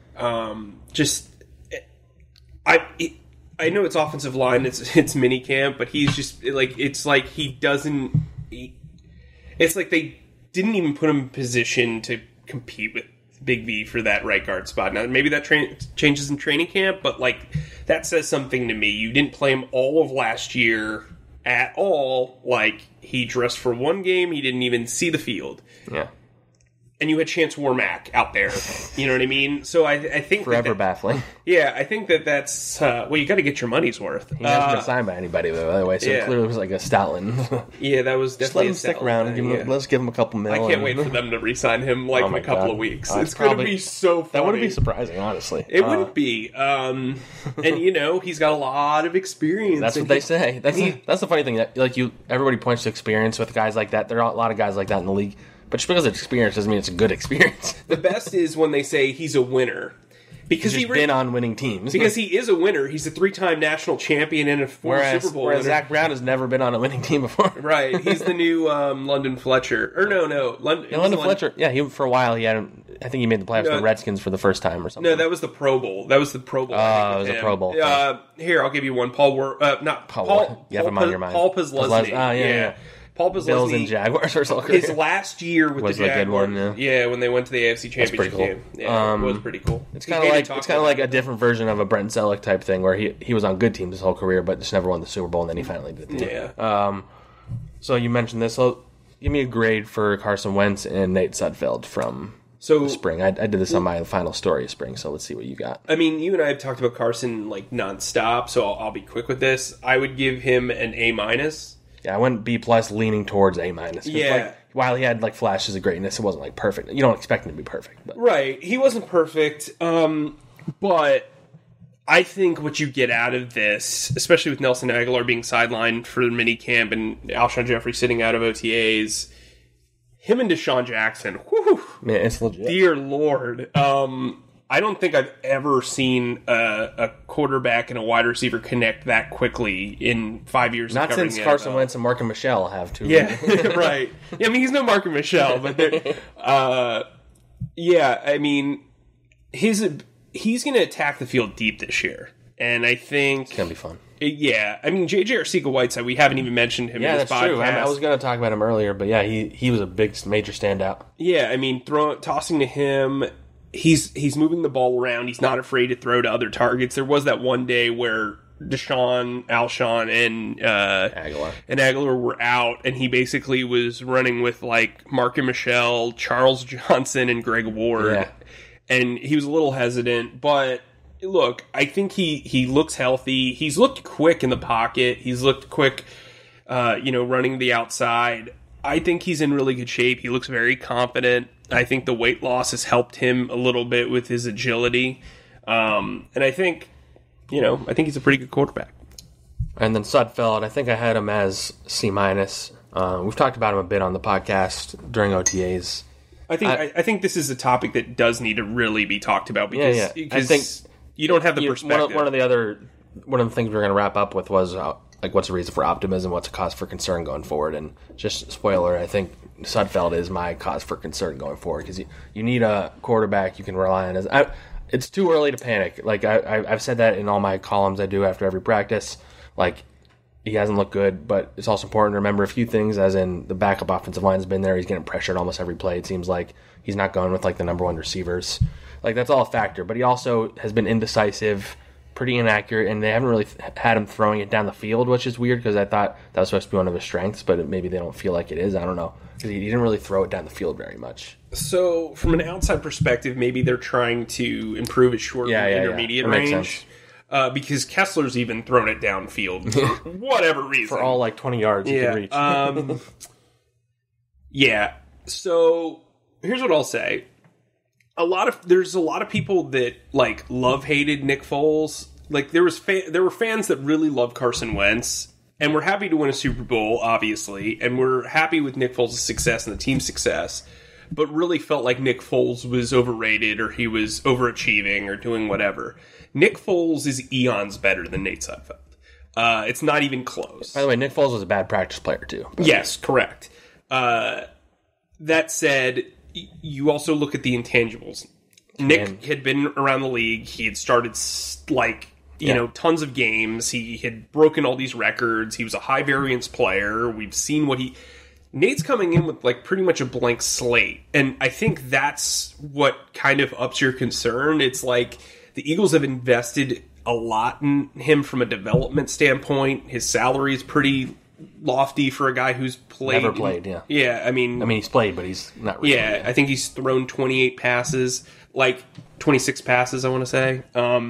Speaker 2: I know it's offensive line, it's minicamp, but he's just, like, it's like he doesn't... It's like they didn't even put him in position to compete with Big V for that right guard spot. Now, maybe that changes in training camp, but, like, that says something to me. You didn't play him all of last year at all. Like, he dressed for one game, he didn't even see the field.
Speaker 1: Yeah.
Speaker 2: And you had Chance Warmack out there. You know what I mean? So I think...
Speaker 1: Forever baffling.
Speaker 2: Yeah, I think that's... you got to get your money's worth.
Speaker 1: He hasn't been signed by anybody, though, by the way, so it clearly was like a Stoutland.
Speaker 2: Yeah, that was definitely
Speaker 1: just let him stick around. Let's give him a couple mil.
Speaker 2: I can't wait for them to re-sign him, like, in a couple of weeks. It's going to be so funny.
Speaker 1: That wouldn't be surprising, honestly.
Speaker 2: It wouldn't be. And, he's got a lot of experience.
Speaker 1: That's what they say. That's the funny thing. That everybody points to experience with guys like that. There are a lot of guys like that in the league. But just because it's experience doesn't mean it's a good experience.
Speaker 2: The best is when they say he's a winner. Because
Speaker 1: he's been on winning teams.
Speaker 2: Because he is a winner. He's a 3-time national champion and a 4 Super Bowl winner.
Speaker 1: Zack Brown has never been on a winning team before.
Speaker 2: Right. He's the new London Fletcher. Or no.
Speaker 1: London Fletcher. Yeah, for a while, I think he made the playoffs with the Redskins for the first time or something.
Speaker 2: No, that was the Pro Bowl.
Speaker 1: Oh, it was a Pro Bowl.
Speaker 2: Here, I'll give you one. Paul
Speaker 1: You have him on your mind.
Speaker 2: Paul Posluszny.
Speaker 1: Yeah.
Speaker 2: Paul
Speaker 1: Bills
Speaker 2: Beasley
Speaker 1: and Jaguars or something.
Speaker 2: his last year with
Speaker 1: Was
Speaker 2: the
Speaker 1: a
Speaker 2: Jaguars.
Speaker 1: good one,
Speaker 2: yeah, when they went to the AFC Championship
Speaker 1: cool.
Speaker 2: game. Yeah, it was pretty cool.
Speaker 1: It's kind of like a different version of a Brent Selleck type thing, where he was on good teams his whole career, but just never won the Super Bowl, and then he finally did.
Speaker 2: Yeah.
Speaker 1: So you mentioned this. So give me a grade for Carson Wentz and Nate Sudfeld from the spring. I did this on my final story of spring, so let's see what you got.
Speaker 2: I mean, you and I have talked about Carson like nonstop, so I'll be quick with this. I would give him an A-.
Speaker 1: Yeah, I went B+, leaning towards A-.
Speaker 2: Yeah.
Speaker 1: Like, while he had like flashes of greatness, it wasn't like perfect. You don't expect him to be perfect. But.
Speaker 2: Right. He wasn't perfect, but I think what you get out of this, especially with Nelson Aguilar being sidelined for the minicamp and Alshon Jeffrey sitting out of OTAs, him and Deshaun Jackson, whew,
Speaker 1: Man, it's legit.
Speaker 2: dear Lord. I don't think I've ever seen a quarterback and a wide receiver connect that quickly in 5 years.
Speaker 1: Not since Carson Wentz and Mark and Michelle have to.
Speaker 2: Yeah, right. Yeah, I mean, he's no Mark and Michelle, but yeah, I mean, he's going to attack the field deep this year, and I think
Speaker 1: It's going to be fun.
Speaker 2: Yeah, I mean, J.J. Arcega-Whiteside, we haven't even mentioned him in this podcast.
Speaker 1: True. I was going to talk about him earlier, but yeah, he was a major standout.
Speaker 2: Yeah, I mean, tossing to him. He's moving the ball around. He's not afraid to throw to other targets. There was that one day where Deshaun, Alshon, and Aguilar were out, and he basically was running with like Mark and Michelle, Charles Johnson, and Greg Ward.
Speaker 1: Yeah.
Speaker 2: And he was a little hesitant, but look, I think he looks healthy. He's looked quick in the pocket. He's looked quick, running the outside. I think he's in really good shape. He looks very confident. I think the weight loss has helped him a little bit with his agility. And I think he's a pretty good quarterback.
Speaker 1: And then Sudfeld, I think I had him as C-. We've talked about him a bit on the podcast during OTAs.
Speaker 2: I think this is a topic that does need to really be talked about because
Speaker 1: I think
Speaker 2: you don't have the perspective.
Speaker 1: One of the things we're going to wrap up with was what's the reason for optimism, what's a cause for concern going forward, and just spoiler, I think Sudfeld is my cause for concern going forward because you need a quarterback you can rely on. It's too early to panic. Like I've said that in all my columns I do after every practice. Like he hasn't looked good, but it's also important to remember a few things. As in the backup offensive line's been there. He's getting pressured almost every play. It seems like he's not going with like the number one receivers. Like that's all a factor. But he also has been indecisive, pretty inaccurate, and they haven't really had him throwing it down the field, which is weird because I thought that was supposed to be one of his strengths, but maybe they don't feel like it is. I don't know. He didn't really throw it down the field very much.
Speaker 2: So, from an outside perspective, maybe they're trying to improve his short and intermediate range. Because Kessler's even thrown it downfield for whatever reason.
Speaker 1: For all like 20 yards you can reach.
Speaker 2: Yeah. So, here's what I'll say. There's a lot of people that like hated Nick Foles. Like there were fans that really love Carson Wentz. And we're happy to win a Super Bowl, obviously, and we're happy with Nick Foles' success and the team's success, but really felt like Nick Foles was overrated or he was overachieving or doing whatever. Nick Foles is eons better than Nate Sudfeld. It's not even close.
Speaker 1: By the way, Nick Foles was a bad practice player, too.
Speaker 2: Yes, correct. That said, you also look at the intangibles. Nick had been around the league. He had started, tons of games. He had broken all these records. He was a high variance player. We've seen Nate's coming in with like pretty much a blank slate. And I think that's what kind of ups your concern. It's like the Eagles have invested a lot in him from a development standpoint. His salary is pretty lofty for a guy who's played.
Speaker 1: Never played, yeah.
Speaker 2: Yeah, I mean,
Speaker 1: he's played, but he's not really.
Speaker 2: Yeah, I think he's thrown 28 passes, like 26 passes, I want to say.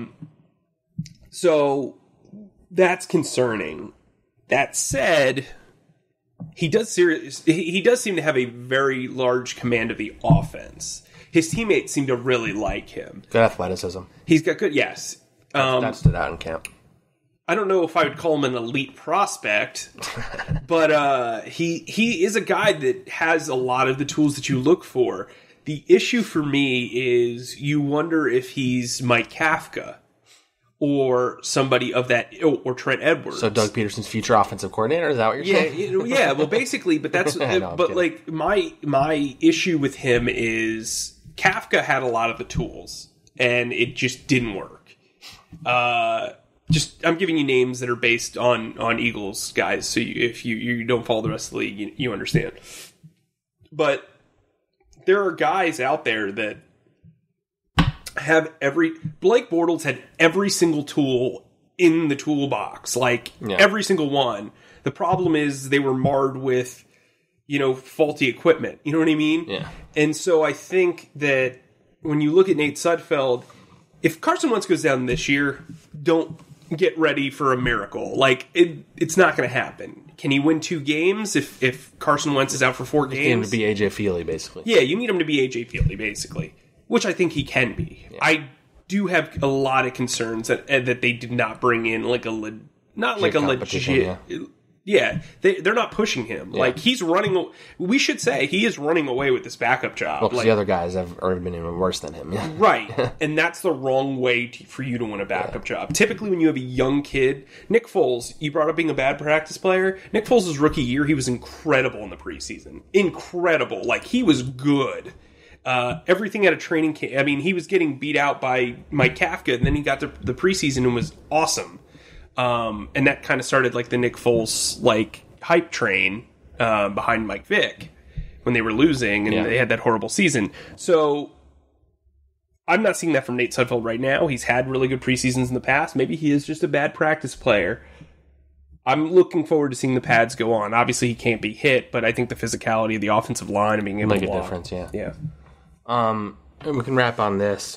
Speaker 2: So that's concerning. That said, he does seem to have a very large command of the offense. His teammates seem to really like him.
Speaker 1: Good athleticism.
Speaker 2: He's got good, yes.
Speaker 1: That stood out in camp.
Speaker 2: I don't know if I would call him an elite prospect, but he is a guy that has a lot of the tools that you look for. The issue for me is you wonder if he's Mike Kafka or somebody of that, or Trent Edwards.
Speaker 1: So Doug Peterson's future offensive coordinator, is that what you're saying?
Speaker 2: Yeah. Well, basically, but that's but like my issue with him is Kafka had a lot of the tools, and it just didn't work. I'm giving you names that are based on Eagles guys, so if you don't follow the rest of the league, you understand. But there are guys out there that have Blake Bortles had every single tool in the toolbox, every single one. The problem is they were marred with, faulty equipment. You know what I mean?
Speaker 1: Yeah.
Speaker 2: And so I think that when you look at Nate Sudfeld, if Carson Wentz goes down this year, don't get ready for a miracle. It's not going to happen. Can he win 2 games if Carson Wentz is out for 4 games?
Speaker 1: You need him to be AJ Feely, basically.
Speaker 2: Yeah, you need him to be AJ Feely, basically, which I think he can be. Yeah. I do have a lot of concerns that they did not bring in legit. Yeah, they're not pushing him. Yeah. He's running. We should say he is running away with this backup job.
Speaker 1: Well, because the other guys have already been even worse than him. Yeah.
Speaker 2: Right, and that's the wrong way for you to win a backup job. Typically, when you have a young kid, Nick Foles, you brought up being a bad practice player. Nick Foles' rookie year, he was incredible in the preseason. Incredible, he was good. Everything at a training camp. I mean, he was getting beat out by Mike Kafka, and then he got to the preseason and was awesome. And that kind of started the Nick Foles hype train behind Mike Vick when they were losing and they had that horrible season. So I'm not seeing that from Nate Sudfeld right now. He's had really good preseasons in the past. Maybe he is just a bad practice player. I'm looking forward to seeing the pads go on. Obviously, he can't be hit, but I think the physicality of the offensive line and being able to
Speaker 1: make a difference. Yeah. And we can wrap on this.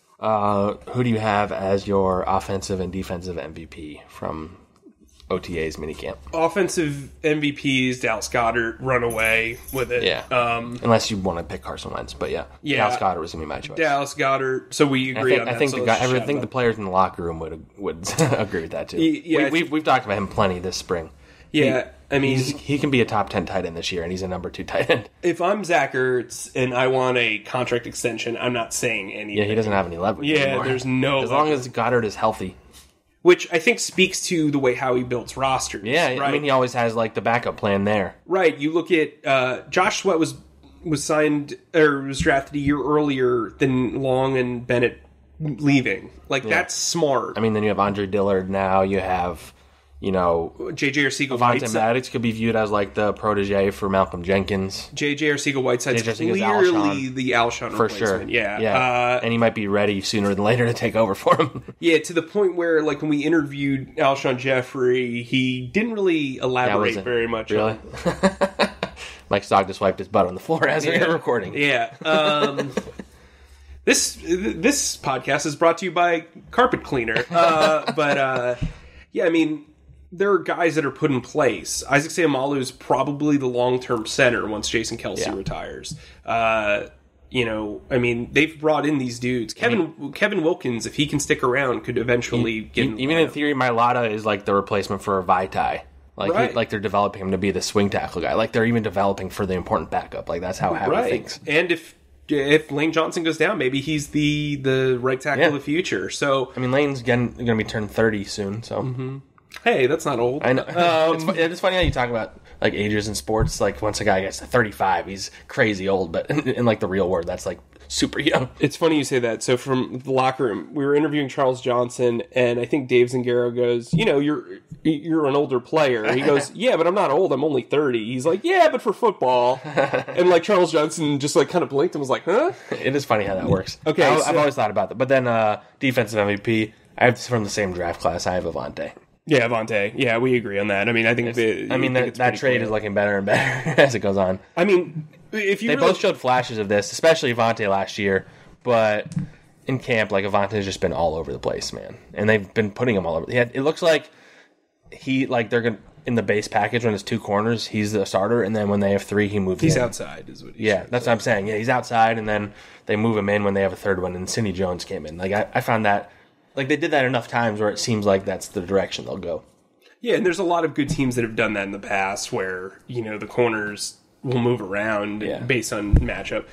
Speaker 1: Who do you have as your offensive and defensive MVP from OTA's minicamp?
Speaker 2: Offensive MVPs, Dallas Goedert, run away with it.
Speaker 1: Yeah. Unless you want to pick Carson Wentz, but yeah. Dallas Goedert was going to be my choice.
Speaker 2: Dallas Goedert. So we agree on that.
Speaker 1: I think the players in the locker room would agree with that too. Yeah, we've talked about him plenty this spring.
Speaker 2: Yeah.
Speaker 1: He can be a top 10 tight end this year, and he's a number 2 tight end.
Speaker 2: If I'm Zack Ertz and I want a contract extension, I'm not saying anything.
Speaker 1: Yeah, he doesn't have any leverage anymore.
Speaker 2: There's no
Speaker 1: as long as Goddard is healthy.
Speaker 2: Which I think speaks to the way how he builds rosters.
Speaker 1: Yeah,
Speaker 2: right?
Speaker 1: I mean, he always has the backup plan there.
Speaker 2: Right. You look at Josh Sweat was signed or was drafted a year earlier than Long and Bennett leaving. That's smart.
Speaker 1: I mean, then you have Andre Dillard now. You have
Speaker 2: J.J.
Speaker 1: Avonte Maddox could be viewed as the protege for Malcolm Jenkins.
Speaker 2: J.J. Arcega-Whiteside's clearly the Alshon
Speaker 1: for
Speaker 2: replacement.
Speaker 1: Sure. Yeah. And he might be ready sooner than later to take over for him.
Speaker 2: Yeah, to the point where when we interviewed Alshon Jeffrey, he didn't really elaborate very much.
Speaker 1: Really? Mike's dog just wiped his butt on the floor as we were recording.
Speaker 2: Yeah. This podcast is brought to you by Carpet Cleaner. Yeah, I mean, there are guys that are put in place. Isaac Seumalo is probably the long-term center once Jason Kelce retires. I mean, they've brought in these dudes. Kevin Wilkins, if he can stick around, could eventually get
Speaker 1: even in theory, Mailata is the replacement for Vaitai. They're developing him to be the swing tackle guy. They're even developing for the important backup. That's how Howard thinks.
Speaker 2: And if Lane Johnson goes down, maybe he's the right tackle of the future. So
Speaker 1: I mean, Lane's going to be turning 30 soon. So
Speaker 2: hey, that's not old.
Speaker 1: I know. It's funny how you talk about ages in sports. Once a guy gets to 35, he's crazy old. But in the real world, that's super young.
Speaker 2: It's funny you say that. So from the locker room, we were interviewing Charles Johnson, and I think Dave Zangaro goes, you're an older player. He goes, yeah, but I'm not old. I'm only 30. He's like, yeah, but for football. And Charles Johnson just kind of blinked and was like, huh?
Speaker 1: It is funny how that works.
Speaker 2: Okay,
Speaker 1: I've always thought about that. But then defensive MVP, I have from the same draft class. I have Avonte.
Speaker 2: Yeah, Avonte. Yeah, we agree on that. I mean, I think
Speaker 1: that trade is looking better and better as it goes on.
Speaker 2: I mean, if you
Speaker 1: both showed flashes of this, especially Avonte last year, but in camp, Avonte has just been all over the place, man. And they've been putting him all over. It looks like they're gonna in the base package when it's 2 corners, he's the starter, and then when they have 3, he moves.
Speaker 2: He's outside, is what.
Speaker 1: That's what I'm saying. Yeah, he's outside, and then they move him in when they have a 3rd one, and Sidney Jones came in. I found that. They did that enough times where it seems like that's the direction they'll go.
Speaker 2: Yeah, and there's a lot of good teams that have done that in the past where, the corners will move around based on matchup.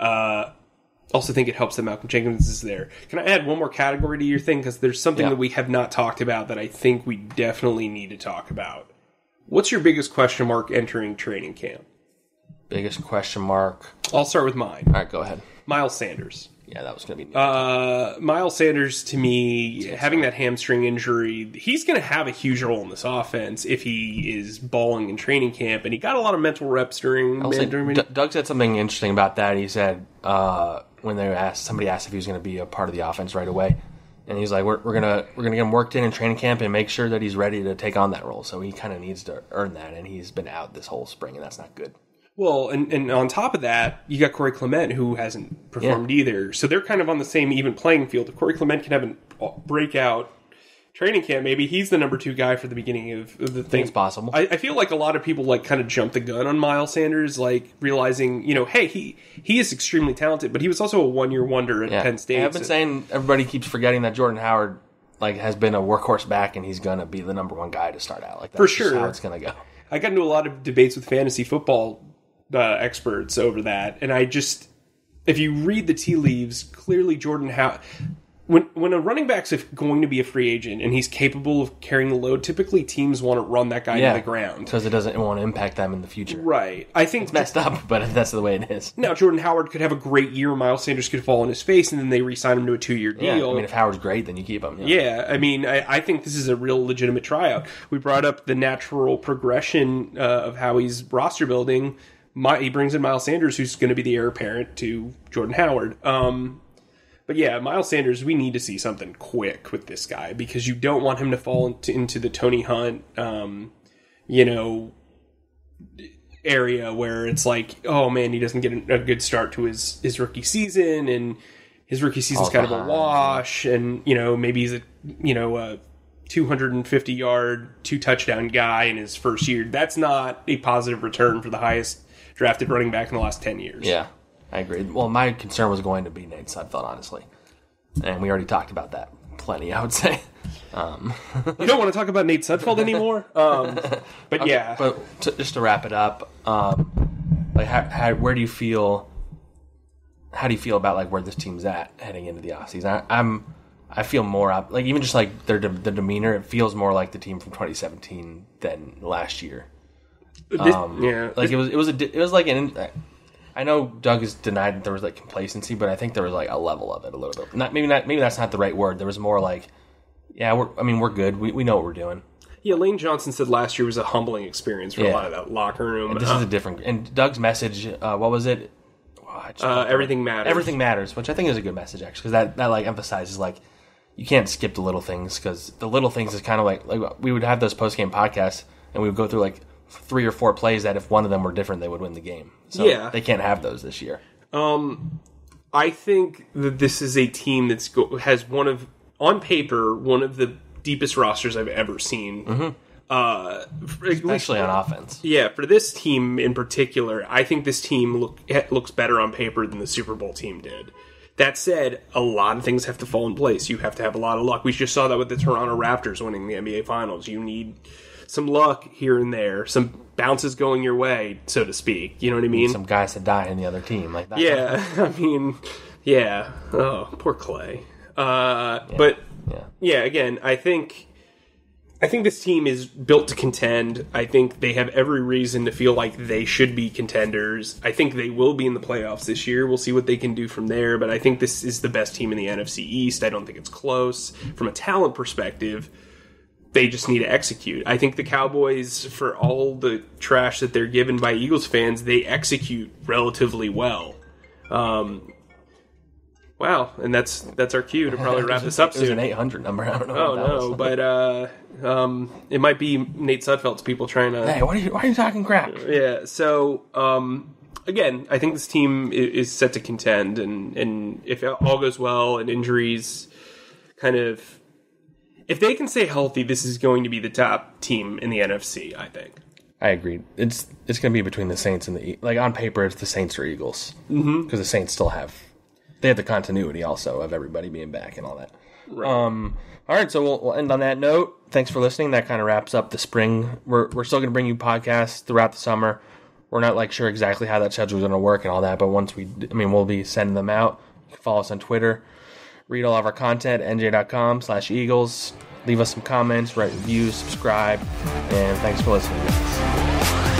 Speaker 2: Also think it helps that Malcolm Jenkins is there. Can I add one more category to your thing? Because there's something that we have not talked about that I think we definitely need to talk about. What's your biggest question mark entering training camp?
Speaker 1: Biggest question mark?
Speaker 2: I'll start with mine.
Speaker 1: All right, go ahead.
Speaker 2: Miles Sanders.
Speaker 1: Yeah, that was going to be...
Speaker 2: Miles Sanders, to me, having that hamstring injury, he's going to have a huge role in this offense if he is balling in training camp, and he got a lot of mental reps during...
Speaker 1: Doug said something interesting about that. He said, when somebody asked if he was going to be a part of the offense right away, and he's like, we're gonna get him worked in training camp and make sure that he's ready to take on that role. So he kind of needs to earn that, and he's been out this whole spring, and that's not good.
Speaker 2: Well, and on top of that, you got Corey Clement, who hasn't performed either. So they're kind of on the same even playing field. If Corey Clement can have a breakout training camp, maybe he's the number 2 guy for the beginning of the thing.
Speaker 1: It's possible.
Speaker 2: I feel like a lot of people kind of jump the gun on Miles Sanders, realizing, hey, he is extremely talented, but he was also a one-year wonder at Penn State.
Speaker 1: I've been saying everybody keeps forgetting that Jordan Howard has been a workhorse back, and he's going to be the number 1 guy to start out. That's
Speaker 2: for sure.
Speaker 1: Just how it's going to go.
Speaker 2: I got into a lot of debates with fantasy football experts over that, and if you read the tea leaves, clearly Jordan Howard, when a running back's going to be a free agent and he's capable of carrying the load, typically teams want to run that guy to the ground
Speaker 1: because it won't impact them in the future.
Speaker 2: Right. I think
Speaker 1: it's messed up, but that's the way it is.
Speaker 2: Now, Jordan Howard could have a great year. Miles Sanders could fall on his face, and then they re-sign him to a 2-year deal.
Speaker 1: If Howard's great, then you keep him.
Speaker 2: I think this is a real legitimate tryout. We brought up the natural progression of how he's roster building. He brings in Miles Sanders, who's going to be the heir apparent to Jordan Howard. But yeah, Miles Sanders, we need to see something quick with this guy because you don't want him to fall into the Tony Hunt, area where it's like, oh man, he doesn't get a good start to his rookie season, and his rookie season's kind of a wash, and maybe he's a 250-yard, 2-touchdown guy in his first year. That's not a positive return for the highest drafted running back in the last 10 years.
Speaker 1: Yeah, I agree. Well, my concern was going to be Nate Sudfeld, honestly. And we already talked about that plenty, I would say.
Speaker 2: You don't want to talk about Nate Sudfeld anymore? But yeah.
Speaker 1: But just to wrap it up, where do you feel... How do you feel about where this team's at heading into the offseason? I feel more up, even just their demeanor. It feels more like the team from 2017 than last year. It was like I know Doug has denied that there was complacency, but I think there was a level of it a little bit. Maybe that's not the right word. There was more we're good. We know what we're doing.
Speaker 2: Yeah, Lane Johnson said last year was a humbling experience for a lot of that locker room.
Speaker 1: And this is a different. And Doug's message, what was it?
Speaker 2: Everything matters.
Speaker 1: Everything matters, which I think is a good message actually, because that emphasizes you can't skip the little things, because the little things is kind of like we would have those post game podcasts and we would go through 3 or 4 plays that if one of them were different, they would win the game. So they can't have those this year.
Speaker 2: I think that this is a team has on paper, one of the deepest rosters I've ever seen.
Speaker 1: Mm-hmm. Especially on offense.
Speaker 2: Yeah, for this team in particular, I think this team looks better on paper than the Super Bowl team did. That said, a lot of things have to fall in place. You have to have a lot of luck. We just saw that with the Toronto Raptors winning the NBA Finals. You need some luck here and there, some bounces going your way, so to speak. You know what I mean?
Speaker 1: Some guys to die in the other team like that.
Speaker 2: Yeah, Oh, poor Clay. Again, I think this team is built to contend. I think they have every reason to feel like they should be contenders. I think they will be in the playoffs this year. We'll see what they can do from there, but I think this is the best team in the NFC East. I don't think it's close. From a talent perspective, they just need to execute. I think the Cowboys, for all the trash that they're given by Eagles fans, they execute relatively well. Wow, and that's our cue to probably wrap this up soon.
Speaker 1: It was an 800 number. I don't know.
Speaker 2: But it might be Nate Sudfeld's people trying to...
Speaker 1: Hey, why are you talking crap?
Speaker 2: Yeah, so, again, I think this team is set to contend, and if all goes well and injuries kind of... If they can stay healthy, this is going to be the top team in the NFC, I think.
Speaker 1: I agree. It's going to be between the Saints and the... on paper, it's the Saints or Eagles. Mm-hmm. Because the Saints still have... They have the continuity also of everybody being back and all that.
Speaker 2: Right.
Speaker 1: All right, so we'll end on that note. Thanks for listening. That kind of wraps up the spring. We're still going to bring you podcasts throughout the summer. We're not sure exactly how that schedule is going to work and all that, but once we'll be sending them out. You can follow us on Twitter. Read all of our content, NJ.com/Eagles. Leave us some comments, write reviews, subscribe, and thanks for listening.